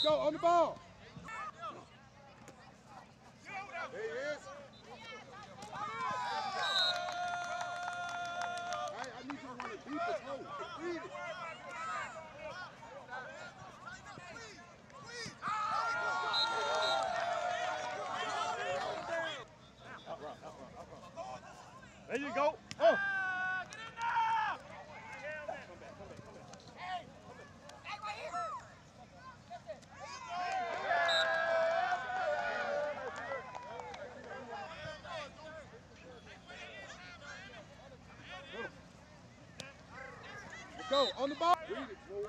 go, on the ball. There he is. I need you to run it deep as hole. Read it. There you go. Oh. Let's go, on the ball. Read it, boy.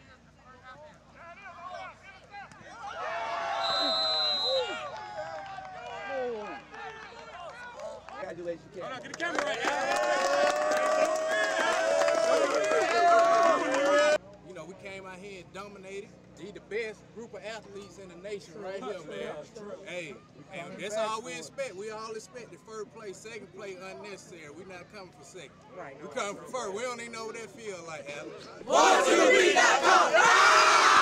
Congratulations, Camo. Hold on, get the camera right. You know, we came out here and dominated. He's the best group of athletes in the nation right here, man. Hey, that's all we expect. We all expect the first place, second place unnecessary. We're not coming for second. Right. We coming for first. We don't even know what that feels like, Alex. 1, 2, 3,